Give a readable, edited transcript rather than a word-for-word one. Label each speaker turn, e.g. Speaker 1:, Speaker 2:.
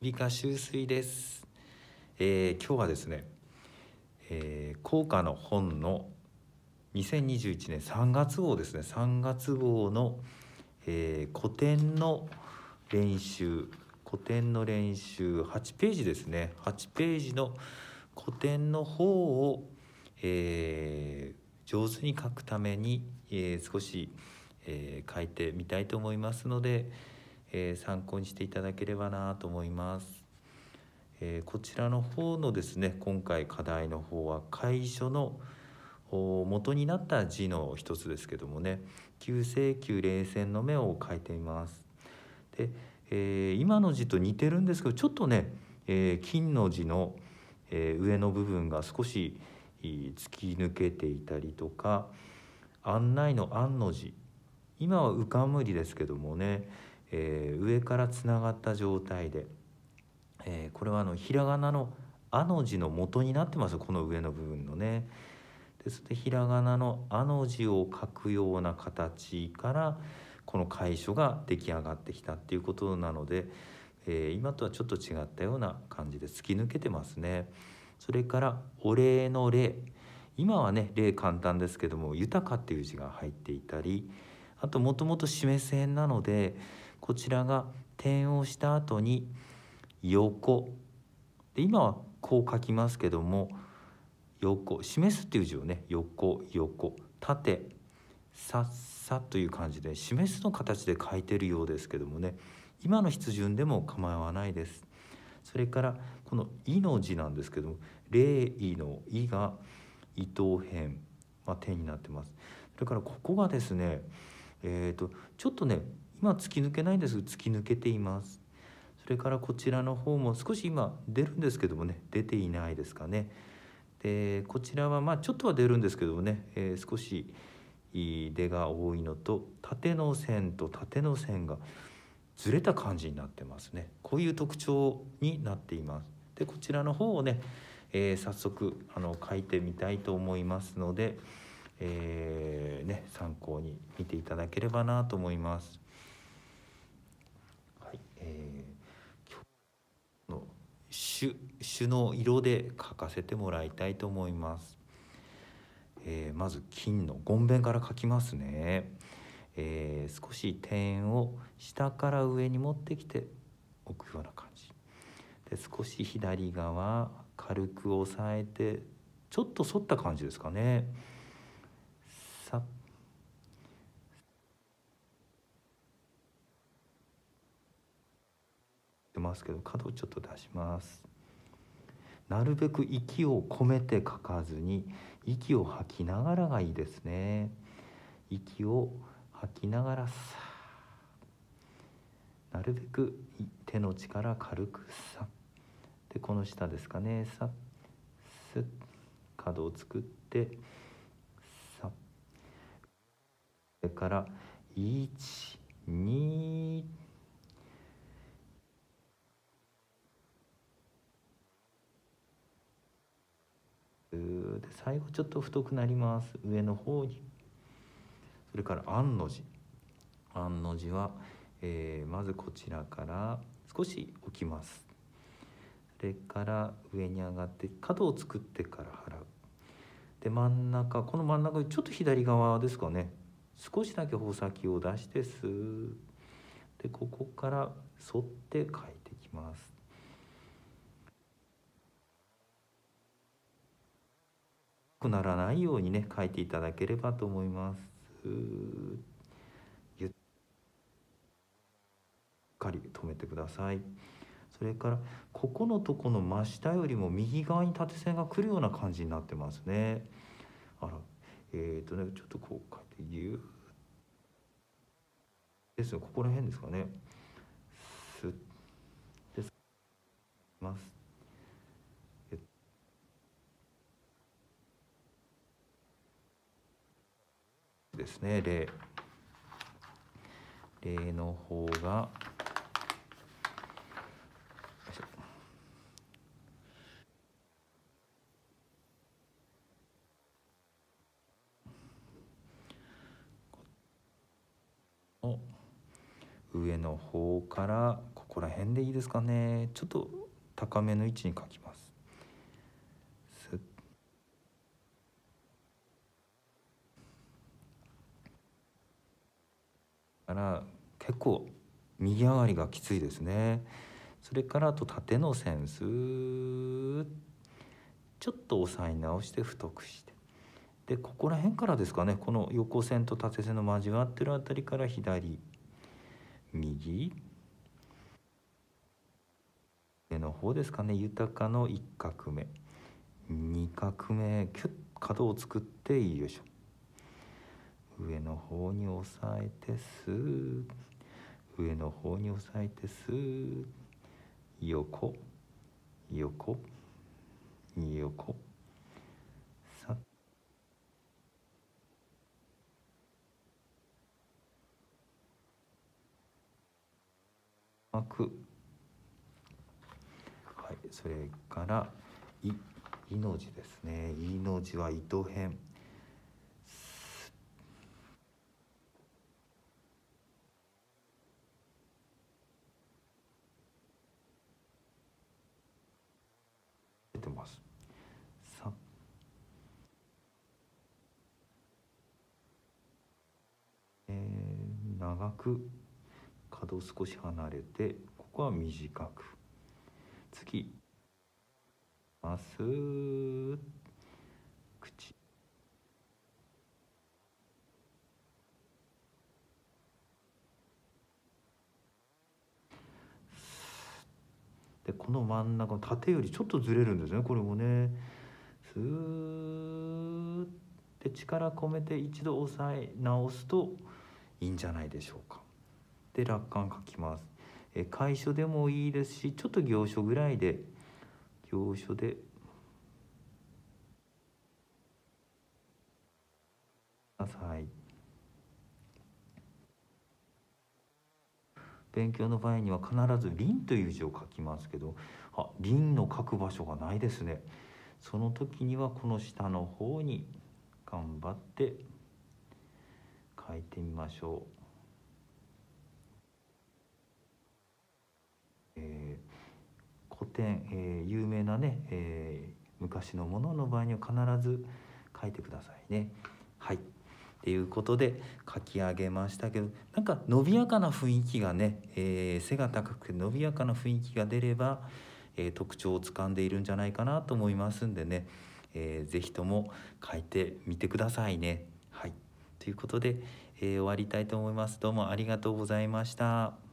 Speaker 1: 理科修水です。今日はですね、校歌の本の2021年3月号ですね、3月号の、古典の練習8ページですね、8ページの古典の方を、上手に書くために、少し、書いてみたいと思いますので、参考にしていただければなと思います。こちらの方のですね、今回課題の方は楷書の元になった字の一つですけどもね、旧世旧冷戦の目を書いています。で、今の字と似てるんですけど、ちょっとね、金の字の、上の部分が少し突き抜けていたりとか、案内の案の字、今は浮かむりですけどもね、上からつながった状態で、これはひらがなの「あ」の字の元になってます、この上の部分のね。ですのでひらがなの「あ」の字を書くような形からこの楷書が出来上がってきたっていうことなので、今とはちょっと違ったような感じで突き抜けてますね。それからお礼の礼、今はね礼簡単ですけども、豊かっていう字が入っていたり、あともともと示す辺なので、こちらが点をした後に横で、今はこう書きますけども、横、示すっていう字をね、横縦さっさという感じで示すの形で書いてるようですけどもね、今の筆順でも構わないです。それからこの「い」の字なんですけども、礼儀の「い」が伊藤辺、点になってます。それからここがですね、ちょっとね今突き抜けないんですが、突き抜けています。それからこちらの方も少し今出るんですけどもね、出ていないですかね。でこちらはちょっとは出るんですけどもね、少し出が多いのと、縦の線と縦の線がずれた感じになってますね。こういう特徴になっています。でこちらの方をね、早速書いてみたいと思いますので、参考に見ていただければなと思います。はい、今日の朱の色で書かせてもらいたいと思います。まず金のごんべんから書きますね。少し点を下から上に持ってきておくような感じで、少し左側軽く押さえて、ちょっと反った感じですかね。さっ出ますけど、角をちょっと出します。なるべく息を込めて書かずに、息を吐きながらがいいですね。息を吐きながらなるべく手の力軽くで、この下ですかね、スッ角を作ってそれから1、2で、最後ちょっと太くなります、上の方に。それから案の字は、まずこちらから少し置きます。それから上に上がって角を作ってから払う。でこの真ん中ちょっと左側ですかね、少しだけ穂先を出してでここから沿って書いていきます。ならないようにね書いていただければと思います。ゆっかり止めてください。それからここのとこの真下よりも右側に縦線が来るような感じになってますね。ちょっとこう書いてギューですよ、ここら辺ですかね。スッですますですね。例の方が上の方からここら辺でいいですかね。ちょっと高めの位置に描きます。から結構右上がりがきついですね。それからあと縦の線スーッちょっと押さえ直して太くして、でここら辺からですかね、この横線と縦線の交わってるあたりから左右上の方ですかね、豊かの1画目2画目キュッ角を作ってよいしょ、上の方に押さえてスーッ、上の方に押さえてスーッ、横横横さ巻く、はい、それからいの字ですね。いの字は糸辺出てます。さ長く角少し離れて、ここは短く、次まっすぐ口で、この真ん中の縦よりちょっとずれるんですね、これもね。スーッて力込めて一度押さえ直すといいんじゃないでしょうか。で落款書きます。楷書でもいいですし、ちょっと行書ぐらいで、行書でください。勉強の場合には必ず輪という字を書きますけど、輪の書く場所がないですね。その時にはこの下の方に頑張って書いてみましょう。古典、有名なね、昔のものの場合には必ず書いてくださいね。はい。ということで書き上げましたけど、なんか伸びやかな雰囲気がね、背が高くて伸びやかな雰囲気が出れば、特徴をつかんでいるんじゃないかなと思いますんでね、是非とも書いてみてくださいね。はい。ということで、終わりたいと思います。どうもありがとうございました。